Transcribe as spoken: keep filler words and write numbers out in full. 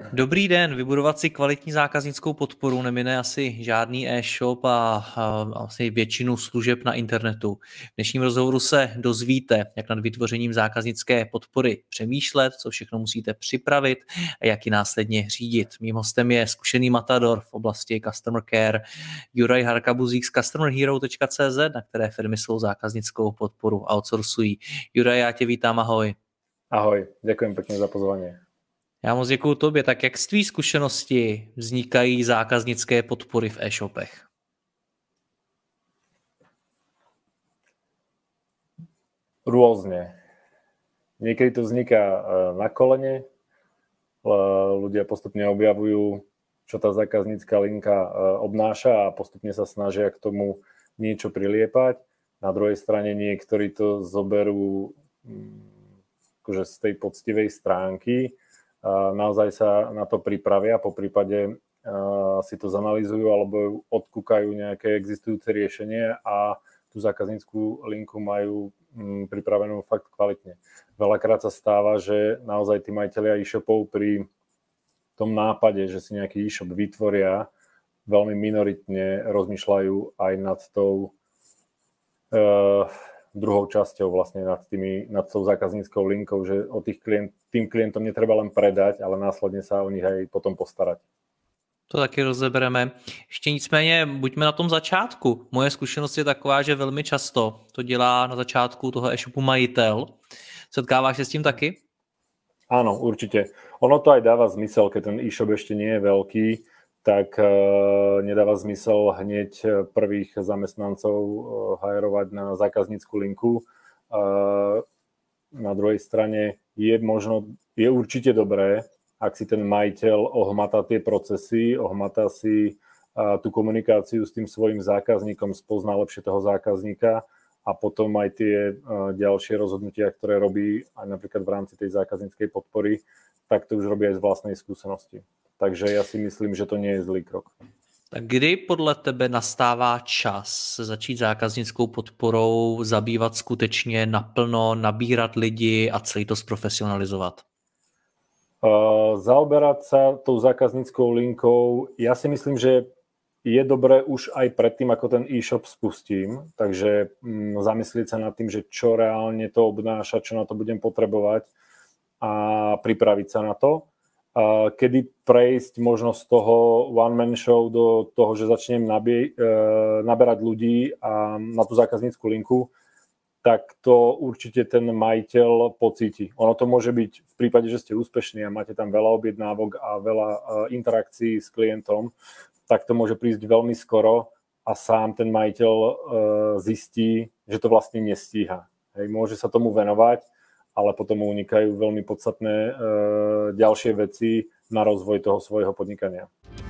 Dobrý den, vybudovat si kvalitní zákaznickou podporu nemine asi žádný e-shop a, a asi většinu služeb na internetu. V dnešním rozhovoru se dozvíte, jak nad vytvořením zákaznické podpory přemýšlet, co všechno musíte připravit a jak ji následně řídit. Mým hostem je zkušený matador v oblasti Customer Care Juraj Harkabuzík z customer hero tečka cé zet, na které firmy svou zákaznickou podporu outsourcují. Juraj, já tě vítám, ahoj. Ahoj, ďakujem pekne za pozvanie. Já moc děkuju tobě. Tak jak z tvý zkušenosti vznikají zákaznické podpory v e-shopech? Rôzne. Niekedy to vzniká na kolene, ľudia postupne objavujú, čo tá zákaznícka linka obnáša a postupne sa snažia k tomu niečo priliepať. Na druhej strane niektorí to zoberú akože z tej poctivej stránky, naozaj sa na to pripravia, po prípade si to zanalýzujú alebo odkúkajú nejaké existujúce riešenie a tú zákaznícku linku majú pripravenú fakt kvalitne. Veľakrát sa stáva, že naozaj tí majitelia e-shopov pri tom nápade, že si nejaký e-shop vytvoria, veľmi minoritne rozmýšľajú aj nad tou uh, druhou časťou vlastne nad, tými, nad tou zákazníckou linkou, že o tých klient, tým klientom netreba len predať, ale následne sa o nich aj potom postarať. To taky rozebereme. Ještě nicméně buďme na tom začátku. Moje zkušenost je taková, že velmi často to dělá na začátku toho e-shopu majitel. Setkáváš se s tím taky? Áno, určite. Ono to aj dáva zmysel, keď ten e-shop ešte nie je veľký, tak uh, nedáva zmysel hneď prvých zamestnancov uh, hajerovať na zákaznícku linku. Uh, na druhej strane je možno, je určite dobré, ak si ten majiteľ ohmatá tie procesy, ohmatá si uh, tú komunikáciu s tým svojím zákazníkom, spozná lepšie toho zákazníka a potom aj tie uh, ďalšie rozhodnutia, ktoré robí aj napríklad v rámci tej zákazníckej podpory, tak to už robí aj z vlastnej skúsenosti. Takže ja si myslím, že to nie je zlý krok. Tak kdy podle tebe nastává čas začít zákaznickou podporou zabývat skutečně naplno, nabírat lidi a celý to zprofesionalizovat? Uh, zaoberať sa tou zákazníckou linkou, ja si myslím, že je dobré už aj predtým, ako ten e-shop spustím, takže um, zamyslieť sa nad tým, že čo reálne to obnáša, čo na to budem potrebovať a pripraviť sa na to. Uh, kedy prejsť možno z toho one-man show do toho, že začnem nabie, uh, naberať ľudí a na tú zákaznícku linku, tak to určite ten majiteľ pocíti. Ono to môže byť v prípade, že ste úspešní a máte tam veľa objednávok a veľa uh, interakcií s klientom, tak to môže prísť veľmi skoro a sám ten majiteľ uh, zistí, že to vlastne nestíha. Hej, môže sa tomu venovať, ale potom unikajú veľmi podstatné e, ďalšie veci na rozvoj toho svojho podnikania.